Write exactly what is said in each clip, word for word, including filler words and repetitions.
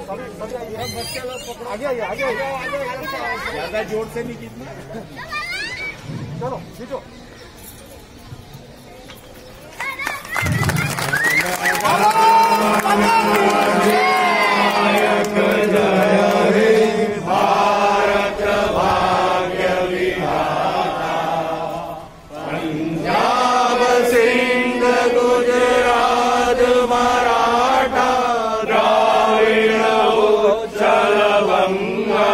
आगे आइए, आगे आइए, ज्यादा जोर से नहीं खींचना। चलो खींचो। भारत भाग्य विधाता, पंजाब सिंध गुजरात मराठा द्राविड़ उत्कल बंगा,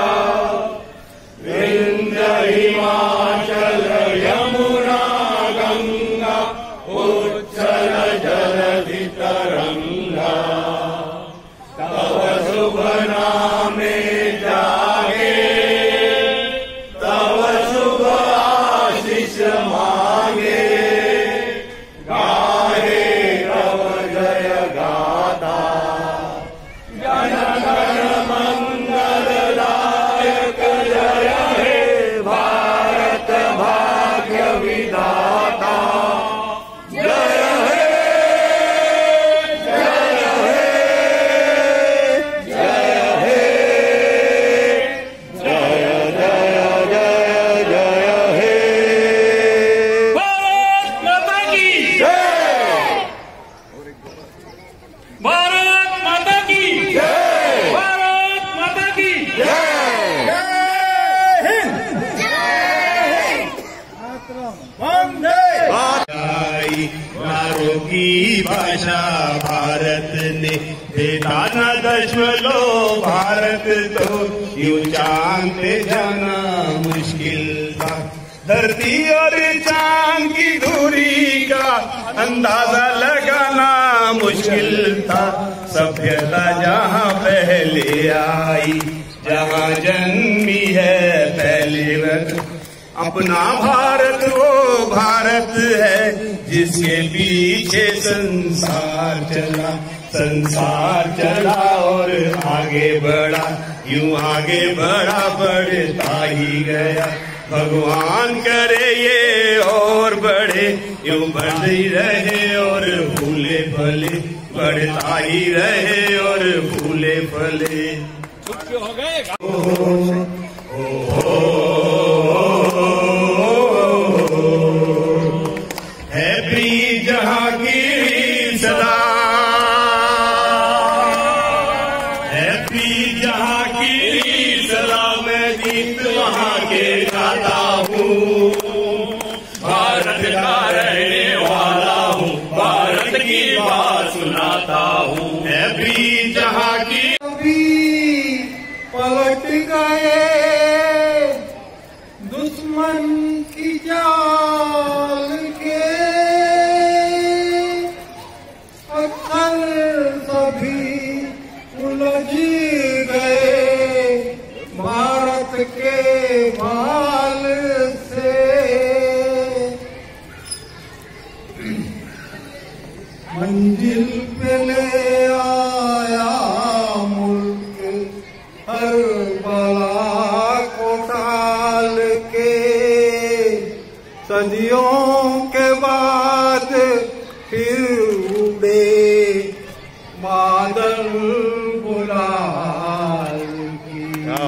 विंध्य हिमाचल यमुना गंगा, उच्चल जलधि तरंगा, तव शुभ नामे जागे, तव शुभ आशीष मांगे, गाहे तव जय गाथा, जन गण मंगल दायक जय हे भारत भाग्य विधाता, जय हे जय हे जय हे जय जय जय जय हे। भारत माता की जय भारत माता की जय भारत माता की जय हिंद वंदे मारो की भाषा भारत ने देता न दशमलो, भारत तो यूं चांद पे जाना मुश्किल था, धरती और चांद की दूरी का अंदाजा लगाना मुश्किल था, सभ्यता जहाँ पहले आई, जहाँ जन्मी है पहले रत, अपना भारत वो भारत है जिसके पीछे संसार चला, संसार चला और आगे बढ़ा, यूं आगे बढ़ा बढ़ता ही गया, भगवान करे ये और बढ़े, यूं बढ़ ही रहे और फूले फले, बढ़ता ही रहे और फूले फले। हो गए हैप्पी जहांगीर सदा, हैप्पी जहांगीर सदा, मैं गीत वहाँ के गाता हूँ, भारत का रहने वाला हूँ, भारत की बात सुनाता हूँ, हैप्पी जहांगीर। पलट गए दुश्मन की जाल के, पत्थर सभी उलझ गए भारत के भाल से, मंजिल पे ले आया मुल्क हर बला को टाल के, सदियों के बाद फिर उड़े बादल गुलाल की।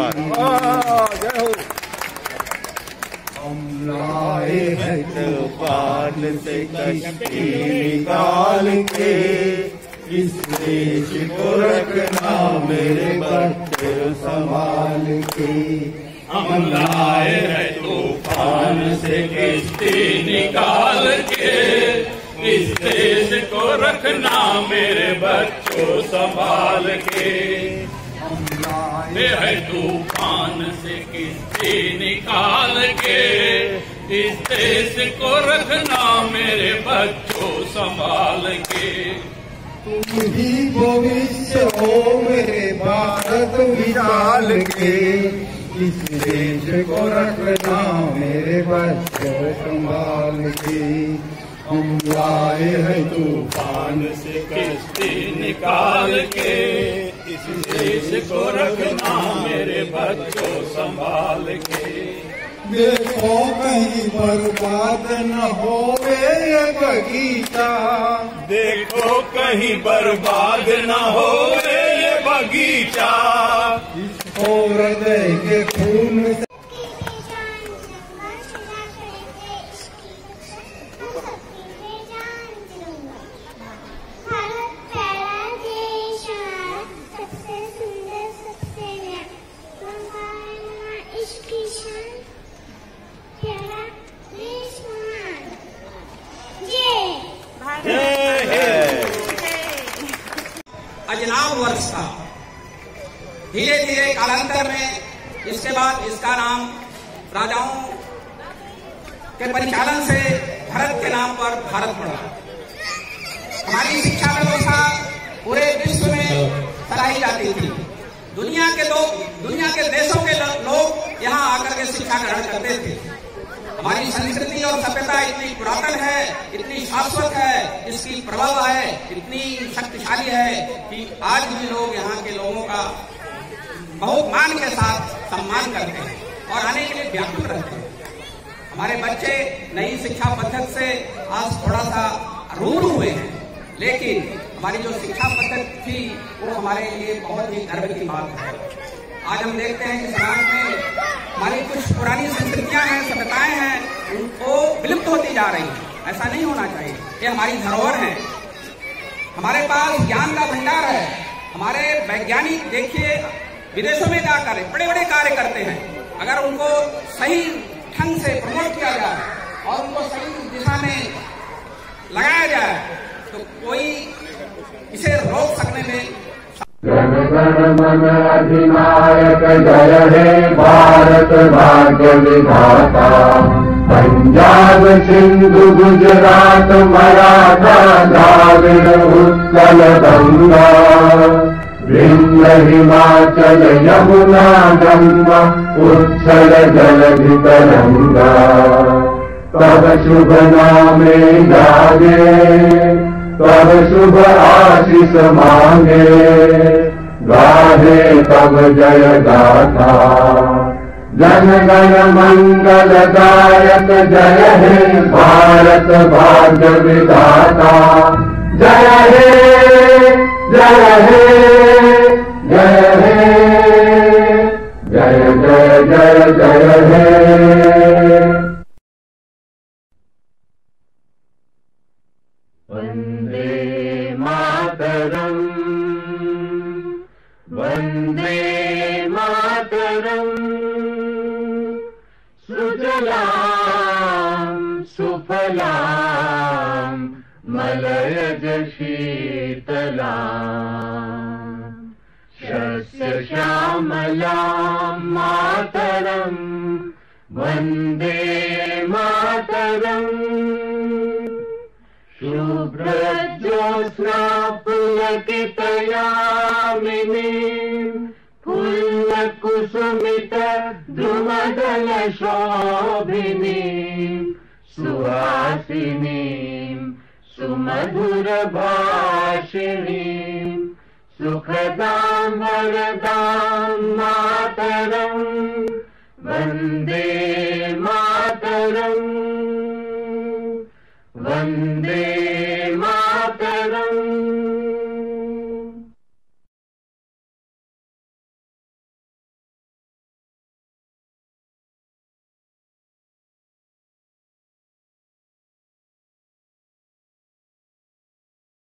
हम लाए हैं तूफान से कश्ती निकाल के, इस देश को रखना मेरे बच्चे संभाल के, हम लाए हैं तूफान से किश्ती निकाल के, इस देश को रखना मेरे बच्चों संभाल के, हम लाए है तूफान से किश्ती निकाल के, इस देश को रखना मेरे बच्चों संभाल के, तुम ही भविष्य हो मेरे भारत विशाल के, इस देश को रखना मेरे बच्चों संभाल के, हम लाए हैं तूफान से किश्ती निकाल के, इस देश को रखना मेरे बच्चों संभाल के, देखो कहीं बर्बाद न होवे ये बगीचा, देखो कहीं बर्बाद न हो ये बागीचा और हृदय के खून से अजनाब वर्ष था। धीरे धीरे कालांतर में इसके बाद इसका नाम राजाओं के परिचालन से भारत के नाम पर भारत पड़ा। हमारी शिक्षा व्यवस्था पूरे विश्व में सराही जाती थी। दुनिया के लोग, दुनिया के देशों के लोग यहाँ आकर के शिक्षा ग्रहण करते थे। हमारी संस्कृति और सभ्यता इतनी पुरातन है, इतनी शाश्वत है, इसकी प्रभाव है, इतनी शक्तिशाली है कि आज भी लोग यहाँ के लोगों का बहुत मान के साथ सम्मान करते हैं और आने के लिए व्याकुल रहते हैं। हमारे बच्चे नई शिक्षा पद्धति से आज थोड़ा सा रूढ़ हुए हैं, लेकिन हमारी जो शिक्षा पद्धति थी वो हमारे लिए बहुत ही गर्व की बात है। आज हम देखते हैं कि समाज में हमारी कुछ पुरानी संस्कृतियां हैं, सभ्यताएं हैं, उनको विलुप्त होती जा रही हैं। ऐसा नहीं होना चाहिए। ये हमारी धरोहर है, हमारे पास ज्ञान का भंडार है। हमारे वैज्ञानिक देखिए विदेशों में जाकर बड़े बड़े कार्य करते हैं। अगर उनको सही ढंग से प्रमोट किया जाए और उनको सही दिशा में लगाया जाए तो कोई इसे रोक सकने में। जन गण मन अधिनायक जय हे भारत भाग्य विधाता। पंजाब सिंधु गुजरात मराठा द्राविड़ उत्कल गंगा। विंध्य हिमाचल यमुना गंगा उच्छल जलधि तरंगा। तब शुभ नामे जागे तब शुभ आशीष मांगे। गाहे तब जय गाथा जन गण मंगल दायक जय हे भारत भाग्य विधाता। जय हे जय हे जय हे जय जय जय जय हे। वंदे मातरम वंदे मातरम। सुजलाम सुफलाम मलयज शीतलाम। शस्य श्यामलाम मातरम वंदे मातरम। शुभ्रज्योत्स्ना पुलकित यामिनी। फुल्लकुसुमित द्रुमदल शोभिनी। सुहासिनी सुमधुर भाषिणी। सुखदां वरदां मातरं वन्दे मातरम् वन्दे